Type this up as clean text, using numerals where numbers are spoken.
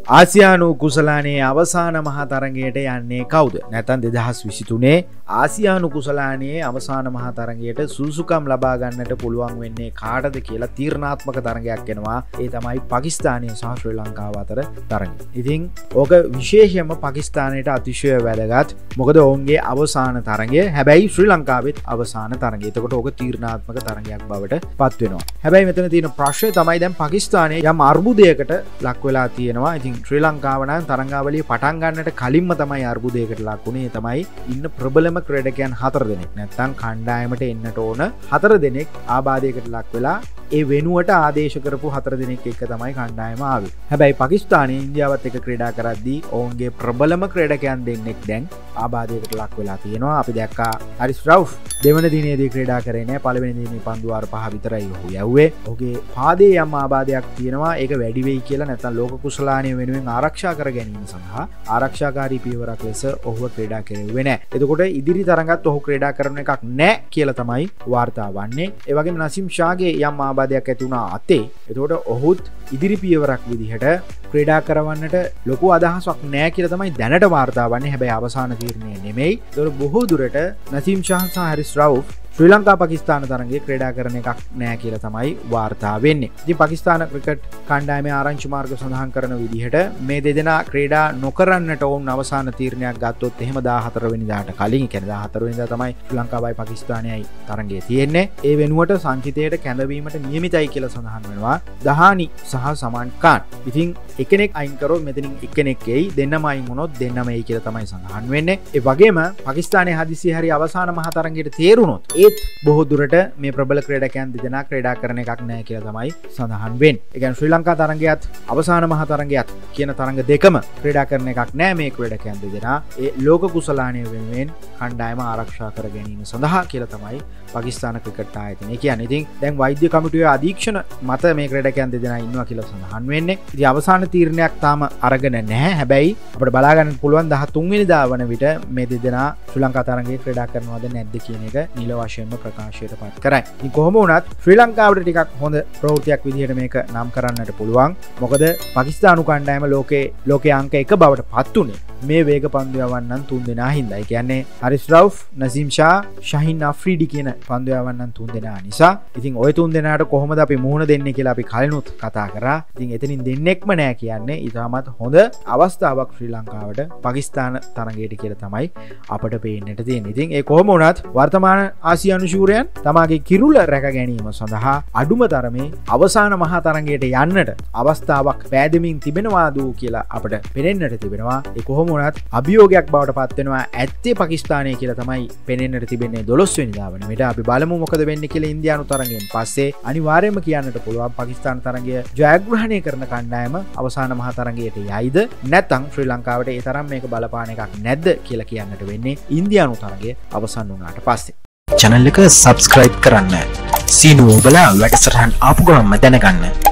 ආසියානු කුසලානයේ අවසාන මහා තරගයට යන්නේ කවුද? නැත්නම් 2023 ආසියානු කුසලානයේ අවසාන මහා තරගයට සුසුකම් ලබා ගන්නට පුළුවන් වෙන්නේ කාටද කියලා තීරණාත්මක තරගයක් එනවා. ඒ තමයි පාකිස්තානය සහ ශ්‍රී ලංකාව අතර තරගය. ඉතින් ඕක විශේෂයෙන්ම පාකිස්තානයට අතිශය වැදගත්. මොකද ඔවුන්ගේ අවසාන තරගය හැබැයි ශ්‍රී ලංකාවෙත් අවසාන තරගය. එතකොට ඕක තීරණාත්මක තරගයක් බවට පත් වෙනවා. හැබැයි මෙතන තියෙන ප්‍රශ්නේ තමයි දැන් පාකිස්තානයේ යම් අර්බුදයකට ලක් වෙලා තියෙනවා. ඉතින් ශ්‍රී ලංකාව නම් තරඟාවලිය පටන් ගන්නට කලින්ම තමයි අර්බුදයකට ලක් වුණේ. තමයි ඉන්න ප්‍රබලම ක්‍රීඩකයන් 4 දෙනෙක්. නැත්නම් කණ්ඩායමට එන්නට ඕන 4 දෙනෙක් ආබාධයකට ලක් වෙලා ඒ වෙනුවට ආදේශ කරපු 4 දෙනෙක් එක්ක තමයි කණ්ඩායම ආවේ. හැබැයි පාකිස්තානයේ ඉන්දියාවත් එක්ක ක්‍රීඩා කරද්දී ඔවුන්ගේ ප්‍රබලම ක්‍රීඩකයන් දෙන්නෙක් දැන් ආබාධයකට ලක් වෙලා තියෙනවා. අපි දැක්කා හරිස් රවුෆ් දෙවන දිනේදී ක්‍රීඩා කරේ නැහැ. පළවෙනි දිනේ පන්දු වාර 5 විතරයි ඔහු යවුවේ. ඔහුගේ පාදයේ යම් ආබාධයක් තියෙනවා. ඒක වැඩි වෙයි කියලා නැත්නම් ලෝක කුසලානිය වෙනුවෙන් ආරක්ෂා කර ගැනීම සඳහා ආරක්ෂාකාරී පියවරක් ලෙස ඔහුව ක්‍රීඩා කෙරෙව්වේ නැහැ. එතකොට ඉදිරි තරඟත් ඔහු ක්‍රීඩා කරන එකක් නැහැ කියලා තමයි වාර්තා වන්නේ. ඒ වගේම නසීම් ෂාගේ යම් ආබාධයක් ඇති වුණා අතේ. එතකොට ඔහුත් ඉදිරි පියවරක් විදිහට ක්‍රීඩා කරවන්නට ලොකු අදහසක් නැහැ කියලා තමයි දැනට වාර්තා වන්නේ. හැබැයි අවසාන තීරණය නෙමෙයි. ඒතකොට බොහෝ දුරට නසීම් ෂා සහ හරිස් රවුෆ් ශ්‍රී ලංකා පාකිස්තාන තරගයේ ක්‍රීඩා කරන එකක් නෑ කියලා තමයි වාර්තා වෙන්නේ. ඉතින් පාකිස්තාන ක්‍රිකට් කණ්ඩායමේ ආරංචි මාර්ග සඳහන් කරන විදිහට මේ දෙදෙනා ක්‍රීඩා නොකරන්නට ඕන අවසාන තීරණයක් ගත්තොත් එහෙම 14 වෙනිදාට කලින්, ඒ කියන්නේ 14 වෙනිදා තමයි ශ්‍රී ලංකාවයි පාකිස්තානයයි තරගය තියෙන්නේ. ඒ වෙනුවට සංචිතයට කැඳවීමට නියමිතයි කියලා සඳහන් වෙනවා දහානි සහ සමන් ඛාන්. ඉතින් එකෙනෙක් අයින් කරොත් මෙතනින් එක්කෙනෙක් එයි, දෙන්නම අයින් වුණොත් දෙන්නම එයි කියලා තමයි සඳහන් වෙන්නේ. ඒ වගේම පාකිස්තානයේ හදිසියේ හරි අවසාන මහා තරගයට තේරුණොත් බොහෝ දුරට මේ ප්‍රබල ක්‍රීඩකයන් දෙදෙනා ක්‍රීඩා කරන එකක් නැහැ කියලා තමයි සඳහන් වෙන්නේ. ඒ කියන්නේ ශ්‍රී ලංකා තරගයත් අවසාන මහා තරගයත් කියන තරඟ දෙකම ක්‍රීඩා කරන එකක් නැහැ මේ ක්‍රීඩකයන් දෙදෙනා. ඒ ලෝක කුසලානය වෙනුවෙන් කණ්ඩායම ආරක්ෂා කර ගැනීම සඳහා කියලා තමයි පාකිස්තාන ක්‍රිකට් ආයතනය කියන්නේ. ඉතින් දැන් වෛද්‍ය කමිටුවේ අධීක්ෂණ මත මේ ක්‍රීඩකයන් දෙදෙනා ඉන්නවා කියලා සඳහන් වෙන්නේ. ඉතින් අවසාන තීරණයක් තාම අරගෙන නැහැ. හැබැයි අපිට බලා ගන්න පුළුවන් 13 වෙනිදා වන විට මේ දෙදෙනා ශ්‍රී ලංකා තරගයේ ක්‍රීඩා කරනවද නැද්ද කියන එක නිල වශයෙන්ම ප්‍රකාශයට පත් කරයි. ඉතින් කොහොම වුණත් ශ්‍රී ලංකාවට ටිකක් හොඳ ප්‍රවෘත්තියක් විදිහට මේක නම් කරන්නට පුළුවන්. මොකද පාකිස්තානු කණ්ඩායම ලෝකයේ අංක 1 බවට පත් උනේ මේ වේග පන්දු යවන්නන් 3 දෙනා හින්දා. ඒ කියන්නේ හරිස් රවුෆ්, නසීම් ෂා, ෂහීන් අෆ්‍රීඩි කියන පන්දු යවන්නන් 3 දෙනා නිසා. ඉතින් ওই 3 දෙනාට කොහොමද අපි මුහුණ දෙන්නේ කියලා අපි කලිනුත් කතා කරා. ඉතින් එතනින් දෙන්නෙක්ම නෑ කියන්නේ. ඊටමත් හොඳ අවස්ථාවක් ශ්‍රී ලංකාවට පාකිස්තාන තරගයට කියලා තමයි අපට පේන්නට තියෙන්නේ. ඉතින් ඒ කොහොම වුණත් වර්තමාන ආසියානු ශූරයන් තමාගේ කිරුළ රැක ගැනීම සඳහා අඩුම තරමේ අවසාන මහා තරගයට යන්නට අවස්ථාවක් පෑදෙමින් තිබෙනවා දූ කියලා අපට පෙනෙන්නට තිබෙනවා. ඒ කොහොම වුණත් අභියෝගයක් බවට පත් වෙනවා ඇත්තේ පාකිස්තානය කියලා තමයි පෙනෙන්නට තිබෙන්නේ 12 වෙනිදා වන විට. අපි බලමු මොකද වෙන්නේ කියලා ඉන්දියානු තරගයෙන් පස්සේ. අනිවාර්යයෙන්ම කියන්නට පුළුවන් පාකිස්තාන තරගය ජයග්‍රහණය කරන කණ්ඩායම අවසාන මහා තරගයට යයිද නැත්නම් ශ්‍රී ලංකාවට ඒ තරම් මේක බලපාන එකක් නැද්ද කියලා කියන්නට වෙන්නේ ඉන්දියානු තරගය අවසන් වුණාට පස්සේ. channel එක subscribe කරන්න. සීනුව ඔබලා වැඩසටහන් ආපු ගමන්ම දැනගන්න.